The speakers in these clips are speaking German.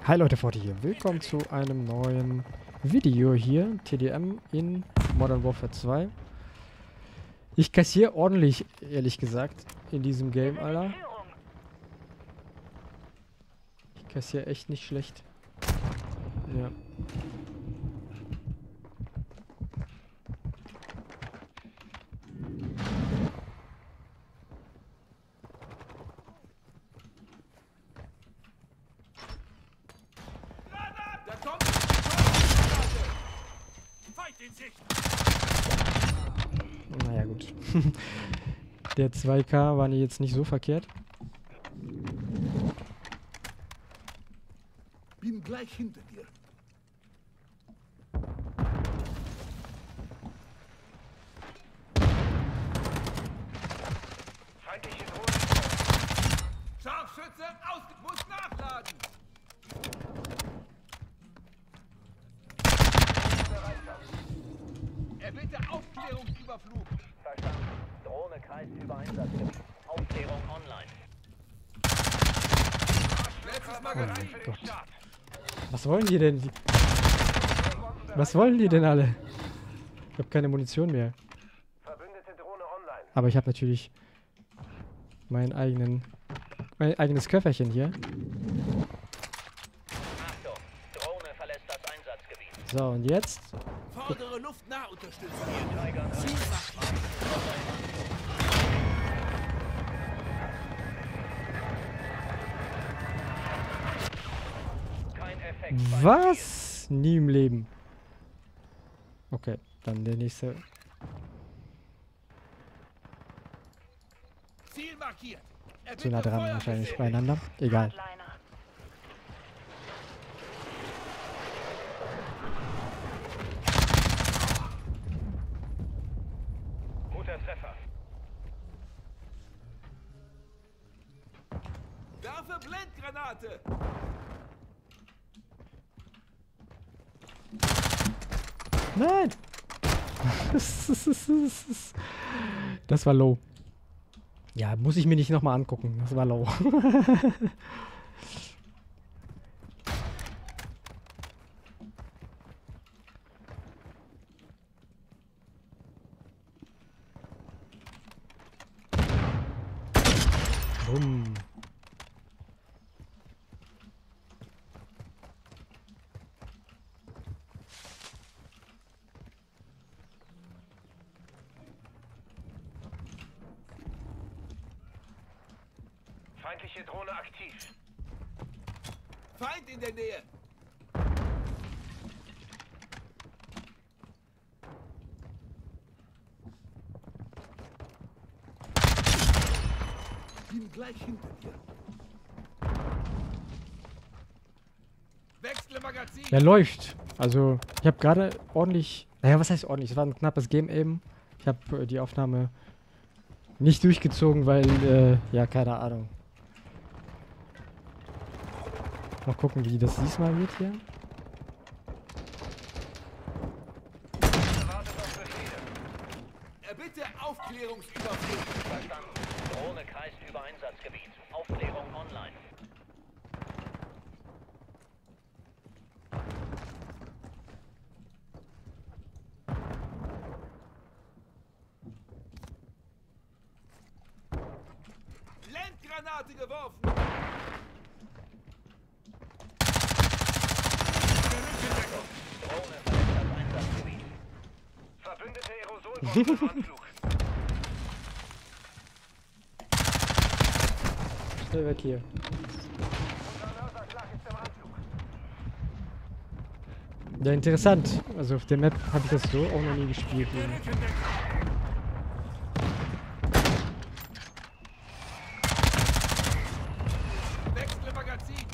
Hi Leute, Forti hier. Willkommen zu einem neuen Video hier. TDM in Modern Warfare 2. Ich kassiere ordentlich, ehrlich gesagt, in diesem Game, Alter. Ich kassiere echt nicht schlecht. Ja. Naja, gut. Der 2K war jetzt nicht so verkehrt. Bin gleich hinter dir. Feindliche Drohne. Scharfschütze aus, muss nachladen. Erbitte Aufklärungsüberflug. Verstanden. Drohne kreist über Einsatzgebiet. Aufklärung online. Letztes Oh Magazin. mein Gott. Was wollen die denn? Was wollen die denn alle? Ich habe keine Munition mehr. Verbündete Drohne online. Aber ich habe natürlich mein eigenes Köfferchen hier. Achtung. Drohne verlässt das Einsatzgebiet. So, und jetzt? Fordere Luftnahunterstützung. Ziel kein Effekt. Was? Nie im Leben. Okay, dann der nächste. Ziel markiert. Zu nah dran wahrscheinlich beieinander. Egal. Guter Treffer. Werfe Blendgranate. Nein! Das war low. Ja, muss ich mir nicht nochmal angucken. Das war low. Bumm. Feindliche Drohne aktiv. Feind in der Nähe. Bin gleich hinter dir. Wechsle Magazin. Der läuft. Also, ich habe gerade ordentlich. Naja, was heißt ordentlich? Es war ein knappes Game eben. Ich habe die Aufnahme nicht durchgezogen, weil, ja, keine Ahnung. Mal gucken, wie das diesmal wird hier. Wartet auf Befehle. Erbitte Aufklärungsüberflug. Verstanden. Drohne kreist über Einsatzgebiet. Aufklärung online. Blendgranate geworfen. Drohne verlässt das Einsatzgebiet. Verbündete Aerosolbombe im Anflug. Schnell weg hier. Unser Mörserschlag ist im Anflug. Ja, interessant. Also auf der Map habe ich das so auch noch nie gespielt. Wechsle Magazin.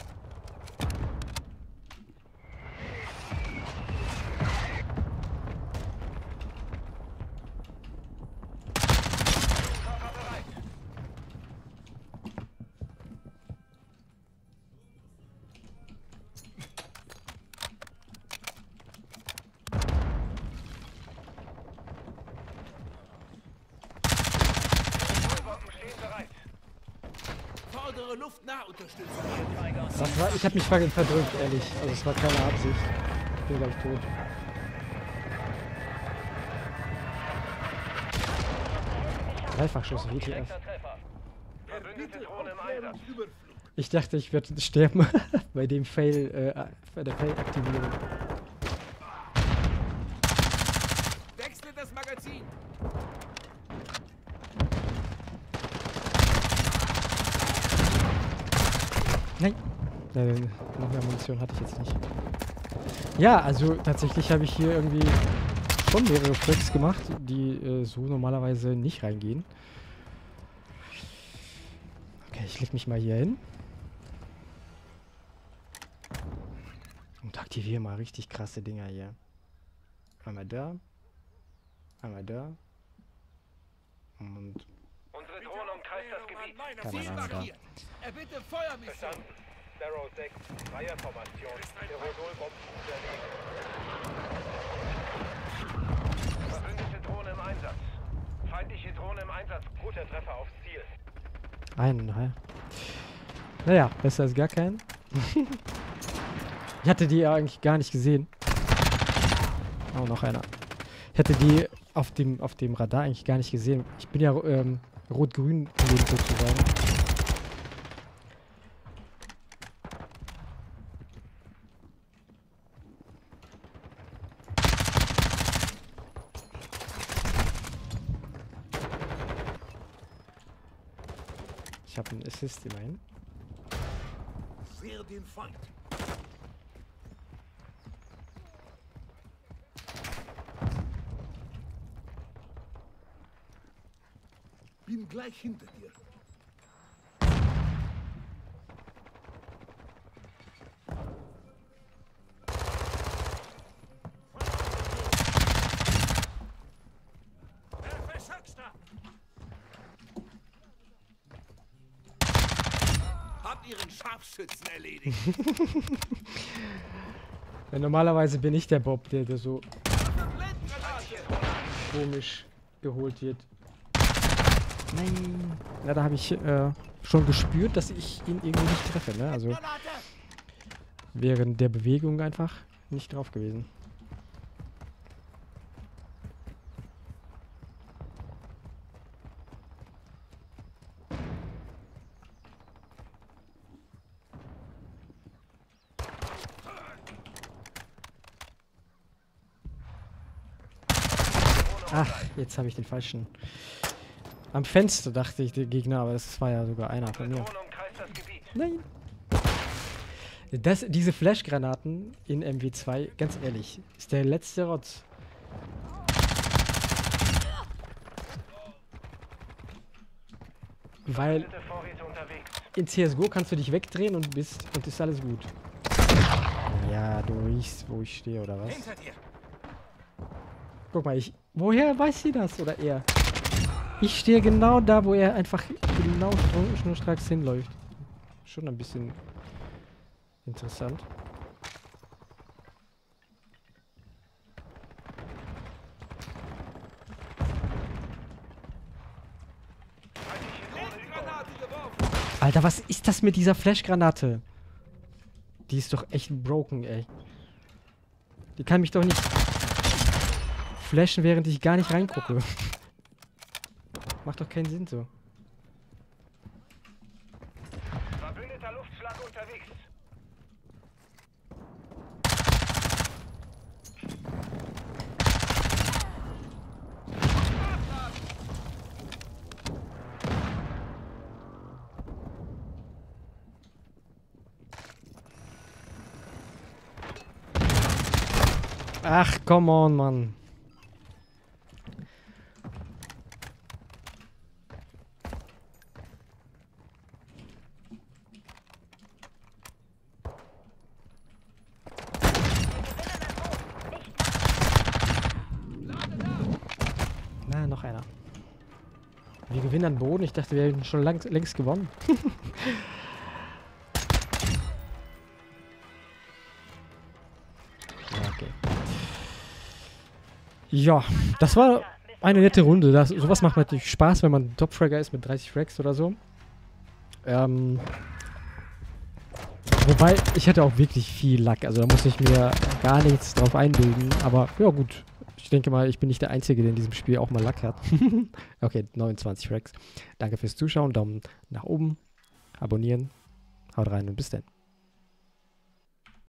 Körper bereit. Luftnahunterstützung. Das war, ich habe mich verdrückt, ehrlich. Also es war keine Absicht. Ich bin gleich tot. Dreifachschuss, WTF. Treffer. Verbündete Drohne im Einsatz. Ich dachte, ich werde sterben bei dem Fail, bei der Fail-Aktivierung. Wechsle das Magazin. Nein. Noch mehr Munition hatte ich jetzt nicht. Ja, also tatsächlich habe ich hier irgendwie schon mehrere Tracks gemacht, die so normalerweise nicht reingehen. Okay, ich leg mich mal hier hin. Und aktiviere mal richtig krasse Dinger hier. Einmal da. Einmal da. Und Unsere Drohne umkreist das Gebiet. keine Ahnung da. Erbitte Feuermission. Verstanden. Sparrow 6, freie Formation. Aerosolbomben unterlegt. Verbündete Drohne im Einsatz. Feindliche Drohne im Einsatz. Guter Treffer aufs Ziel. Naja, besser als gar keinen. Ich hatte die ja eigentlich gar nicht gesehen. Oh, noch einer. Ich hatte die auf dem Radar eigentlich gar nicht gesehen. Ich bin ja rot-grün sozusagen. Ich habe einen Assist immerhin. Sehe den Feind. Bin gleich hinter dir. Hab ihren Scharfschützen erledigt. Ja, normalerweise bin ich der Bob, der so komisch geholt wird. Nein. Ja, da habe ich schon gespürt, dass ich ihn irgendwie nicht treffe, ne? Also während der Bewegung einfach nicht drauf gewesen. Ach, jetzt habe ich den falschen. Am Fenster dachte ich, der Gegner, aber das war ja sogar einer von mir. Drohne umkreist das Gebiet. Nein. Diese Flashgranaten in MW2, ganz ehrlich, ist der letzte Rotz. Weil Verbündete Vorräte unterwegs. in CSGO kannst du dich wegdrehen und ist alles gut. Ja, du riechst, wo ich stehe, oder was? Hinter dir. Guck mal, woher weiß sie das? Oder er? Ich stehe genau da, wo er einfach genau schnurstracks hinläuft. Schon ein bisschen interessant. Blendgranate geworfen. Alter, was ist das mit dieser Flashgranate? Die ist doch echt broken, ey. Die kann mich doch nicht flashen, während ich gar nicht reingucke. Macht doch keinen Sinn so. Verbündeter Luftschlag unterwegs. Ach, come on, Mann. Na, noch einer. Wir gewinnen an Boden. Ich dachte, wir hätten schon längst gewonnen. Ja, okay. Ja, das war eine nette Runde. Sowas macht natürlich Spaß, wenn man Top-Fragger ist mit 30 Frags oder so. Wobei, ich hatte auch wirklich viel Lack. Also da muss ich mir gar nichts drauf einbilden. Aber ja gut. Ich denke mal, ich bin nicht der Einzige, der in diesem Spiel auch mal Lack hat. Okay, 29 Fracks. Danke fürs Zuschauen. Daumen nach oben. Abonnieren. Haut rein und bis dann.